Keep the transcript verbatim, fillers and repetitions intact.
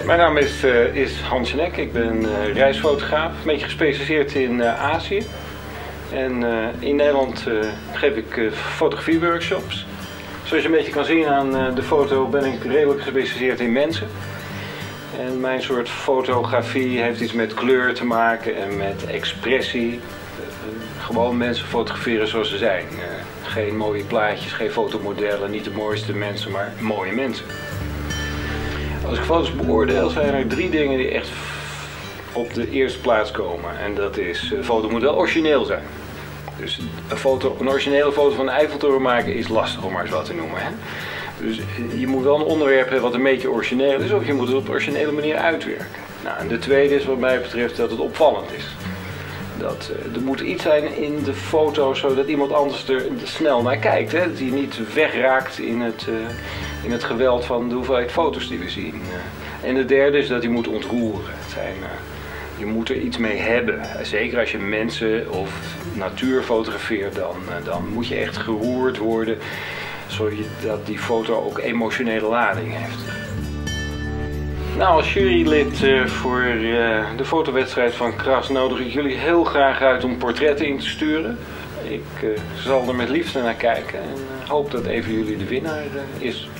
Mijn naam is, uh, is Hans Nek. Ik ben uh, reisfotograaf, een beetje gespecialiseerd in uh, Azië. En uh, in Nederland uh, geef ik uh, fotografieworkshops. Zoals je een beetje kan zien aan uh, de foto ben ik redelijk gespecialiseerd in mensen. En mijn soort fotografie heeft iets met kleur te maken en met expressie. Uh, gewoon mensen fotograferen zoals ze zijn. Uh, geen mooie plaatjes, geen fotomodellen, niet de mooiste mensen, maar mooie mensen. Als ik foto's beoordeel zijn er drie dingen die echt op de eerste plaats komen. En dat is een fotomodel origineel zijn. Dus een, foto, een originele foto van de Eiffeltoren maken is lastig om maar eens wat te noemen. Hè? Dus je moet wel een onderwerp hebben wat een beetje origineel is, of je moet het op een originele manier uitwerken. Nou, en de tweede is wat mij betreft dat het opvallend is. Dat, uh, er moet iets zijn in de foto zodat iemand anders er snel naar kijkt. Hè? Dat hij niet wegraakt in het, uh, in het geweld van de hoeveelheid foto's die we zien. Uh, en de derde is dat hij moet ontroeren. Het zijn, uh, je moet er iets mee hebben. Zeker als je mensen of natuur fotografeert, dan, uh, dan moet je echt geroerd worden. Zodat die foto ook emotionele lading heeft. Nou, als jurylid uh, voor uh, de fotowedstrijd van Kras nodig ik jullie heel graag uit om portretten in te sturen. Ik uh, zal er met liefde naar kijken en uh, hoop dat even jullie de winnaar uh, is.